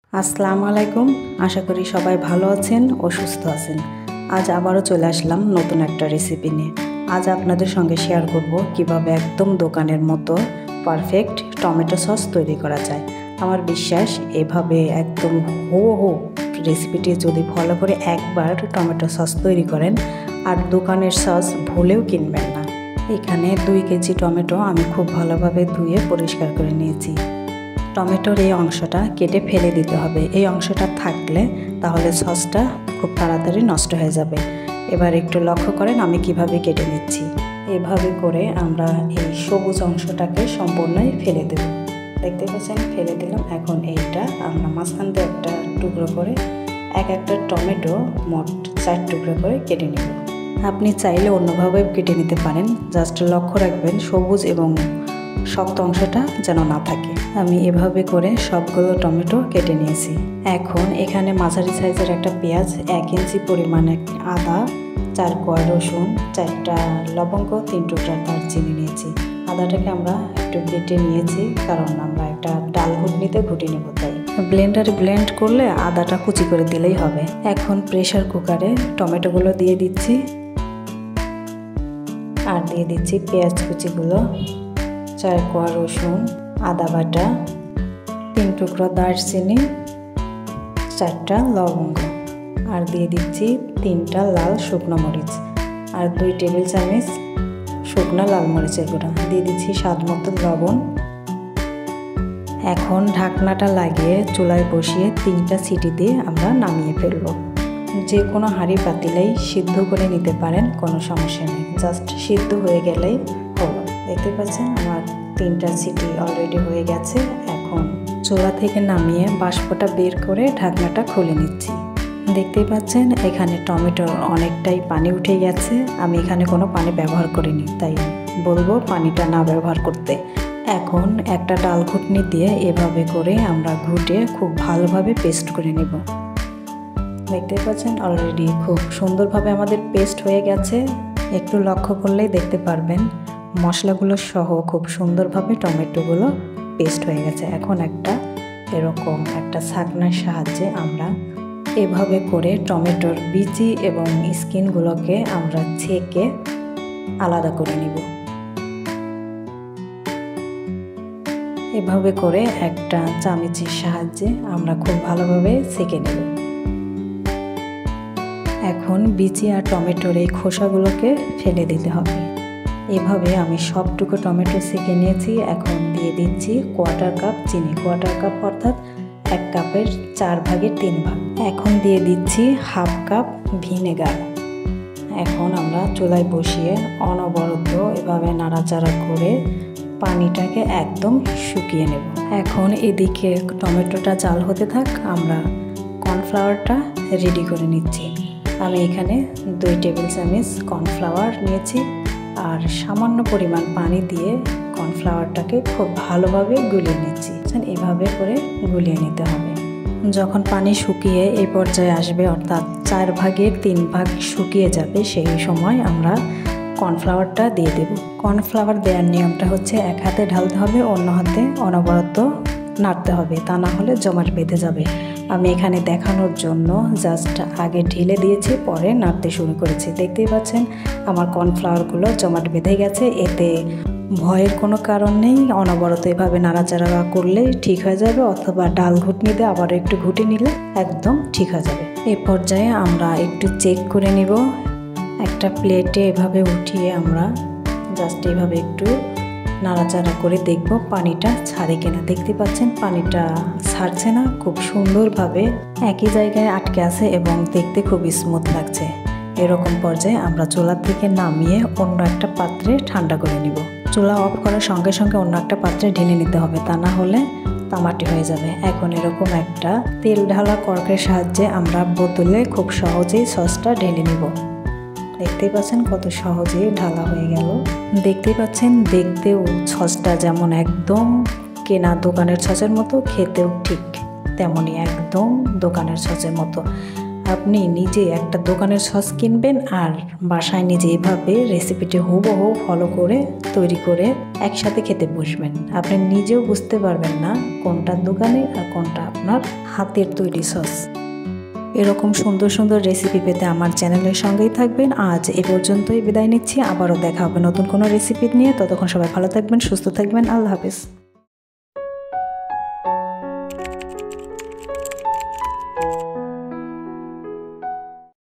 আসসালামু আলাইকুম। আশা করি সবাই ভালো আছেন ও সুস্থ আছেন। আজ আবারও চলে আসলাম নতুন একটা রেসিপি নিয়ে। আজ আপনাদের সঙ্গে শেয়ার করব কিভাবে একদম দোকানের মতো পারফেক্ট টমেটো সস তৈরি করা যায়। আমার বিশ্বাস এভাবে একদম হুবহু রেসিপিটি যদি ফলো করে একবার টমেটো সস তৈরি করেন আর দোকানের সস ভুলেও কিনবেন না। এখানে 2 কেজি টমেটো আমি খুব ভালোভাবে ধুয়ে পরিষ্কার করে নিয়েছি। টমেটোর এই অংশটা কেটে ফেলে দিতে হবে। এই অংশটা থাকলে তাহলে সসটা খুব তাড়াতাড়ি নষ্ট হয়ে যাবে। এবার একটু লক্ষ্য করেন আমি কিভাবে কেটে নিচ্ছি। এভাবে করে আমরা এই সবুজ অংশটাকে সম্পূর্ণই ফেলে দেব। দেখতে পাচ্ছেন ফেলে দিলাম। এখন এইটা আমরা মাঝখান দিয়ে একটা টুকরো করে একটা টমেটো মোট 4 টুকরো করে কেটে নেব। আপনি চাইলে অন্যভাবে কেটে নিতে পারেন। জাস্ট লক্ষ্য রাখবেন সবুজ এবং শক্ত অংশটা যেন না থাকে। আমি এভাবে করে সবগুলো টমেটো কেটে নিয়েছি। এখন এখানে মাঝারি সাইজের একটা পেঁয়াজ, 1 ইঞ্চি পরিমাণে আদা, 4 কোয়া রসুন, 4টা লবঙ্গ, 3 টুকরা দারচিনি নিয়েছি। আদাটাকে আমরা একটু বেটে নিয়েছি কারণ আমরা একটা ডাল ঘুটনিতে ঘুটে নেব, তাই ব্লেন্ডারে ব্লেন্ড করলে আদাটা কুচি করে দিলেই হবে। এখন প্রেসার কুকারে টমেটোগুলো দিয়ে দিচ্ছি আর দিয়ে দিচ্ছি পেঁয়াজ কুচিগুলো, 4 কোয়া রসুন, আদা বাটা, 3 টুকরো দারচিনি, 4টা লবঙ্গ, আর দিয়ে দিচ্ছি 3টা লাল শুকনো মরিচ আর 2 টেবিল চামচ শুকনো লাল মরিচের গুঁড়া। দিয়ে দিচ্ছি স্বাদ মতো লবণ। এখন ঢাকনাটা লাগিয়ে চুলায় বসিয়ে 3টা সিটি দিয়ে আমরা নামিয়ে ফেলব। যে কোনো হাঁড়ি পাতিলেই সিদ্ধ করে নিতে পারেন, কোনো সমস্যা নেই। জাস্ট সিদ্ধ হয়ে গেলেই হলো। দেখতে পাচ্ছেন আমার 3টা সিটি অলরেডি হয়ে গেছে। এখন চুলা থেকে নামিয়ে বাষ্পটা বের করে ঢাকনাটা খুলে নিচ্ছি। দেখতেই পাচ্ছেন এখানে টমেটোর অনেকটাই পানি উঠে গেছে। আমি এখানে কোনো পানি ব্যবহার করিনি, তাই বলবো পানিটা না ব্যবহার করতে। এখন একটা ডাল ঘুটনি দিয়ে এভাবে করে আমরা ঘুটে খুব ভালোভাবে পেস্ট করে নেব। দেখতে পাচ্ছেন অলরেডি খুব সুন্দরভাবে আমাদের পেস্ট হয়ে গেছে। একটু লক্ষ্য করলেই দেখতে পারবেন মশলাগুলো সহ খুব সুন্দরভাবে টমেটোগুলো পেস্ট হয়ে গেছে। এখন এরকম একটা ছাঁকনার সাহায্যে আমরা এভাবে করে টমেটোর বিচি এবং স্কিনগুলোকে আমরা ছেঁকে আলাদা করে নিব। এভাবে করে একটা চামচের সাহায্যে আমরা খুব ভালোভাবে ছেঁকে নেব। এখন বিচি আর টমেটোর এই খোসাগুলোকে ফেলে দিতে হবে। এভাবে আমি সবটুকু টমেটো ছেঁকে নিয়েছি। এখন দিয়ে দিচ্ছি 1/4 কাপ চিনি, 1/4 কাপ অর্থাৎ 1 কাপের 4 ভাগের 3 ভাগ। এখন দিয়ে দিচ্ছি 1/2 কাপ ভিনেগার। এখন আমরা চুলায় বসিয়ে অনবরত এভাবে নাড়াচাড়া করে পানিটাকে একদম শুকিয়ে নেব। এখন এদিকে টমেটোটা জাল হতে থাক, আমরা কর্নফ্লাওয়ারটা রেডি করে নিচ্ছি। আমি এখানে 2 টেবিল চামচ কর্নফ্লাওয়ার নিয়েছি আর সামান্য পরিমাণ পানি দিয়ে কর্নফ্লাওয়ারটাকে খুব ভালোভাবে গুলিয়ে নিচ্ছি। এভাবে করে গুলিয়ে নিতে হবে। যখন পানি শুকিয়ে এই পর্যায়ে আসবে অর্থাৎ 4 ভাগের 3 ভাগ শুকিয়ে যাবে, সেই সময় আমরা কর্নফ্লাওয়ারটা দিয়ে দেব। কর্নফ্লাওয়ার দেওয়ার নিয়মটা হচ্ছে এক হাতে ঢালতে হবে, অন্য হাতে অনবরত নাড়তে হবে, তা না হলে জমাট বেঁধে যাবে। আমি এখানে দেখানোর জন্য জাস্ট আগে ঢেলে দিয়েছি, পরে নাড়তে শুরু করেছি। দেখতেই পাচ্ছেন আমার কর্নফ্লাওয়ারগুলো জমাট বেঁধে গেছে। এতে ভয়ের কোনো কারণ নেই। অনবরত এভাবে নাড়াচাড়া করলে ঠিক হয়ে যাবে, অথবা ডাল ঘুটনি দিয়ে আবার একটু ঘুটে নিলে একদম ঠিক হয়ে যাবে। এই পর্যায়ে আমরা একটু চেক করে নিব। একটা প্লেটে এভাবে উঠিয়ে আমরা জাস্ট এভাবে একটু নাড়াচাড়া করে দেখব পানিটা ছাড়ে কিনা। দেখতে পাচ্ছেন পানিটা ছাড়ছে না, খুব সুন্দরভাবে একই জায়গায় আটকে আছে এবং দেখতে খুব স্মুথ লাগছে। এরকম পর্যায়ে আমরা চুলা থেকে নামিয়ে অন্য একটা পাত্রে ঠান্ডা করে নিব। চুলা অফ করার সঙ্গে সঙ্গে অন্য একটা পাত্রে ঢেলে নিতে হবে, তা না হলে তামাটি হয়ে যাবে। এখন এরকম একটা তেল ঢালা কর্কের সাহায্যে আমরা বোতলে খুব সহজেই সসটা ঢেলে নিব। দেখতেই পাচ্ছেন কত সহজেই ঢালা হয়ে গেল। দেখতেই পাচ্ছেন দেখতেও সসটা যেমন একদম কেনা দোকানের সসের মতো, খেতেও ঠিক তেমনই একদম দোকানের সসের মতো। আপনি নিজে একটা দোকানের সস কিনবেন আর বাসায় নিজে এভাবে রেসিপিটি হুবহু ফলো করে তৈরি করে একসাথে খেতে বসবেন। আপনি নিজেও বুঝতে পারবেন না কোনটা দোকানে আর কোনটা আপনার হাতের তৈরি সস। এরকম সুন্দর সুন্দর রেসিপি পেতে আমার চ্যানেলের সঙ্গেই থাকবেন। আজ এ পর্যন্তই বিদায় নিচ্ছি, আবারও দেখা হবে নতুন কোনো রেসিপি নিয়ে। ততক্ষণ সবাই ভালো থাকবেন, সুস্থ থাকবেন। আল্লাহ হাফেজ।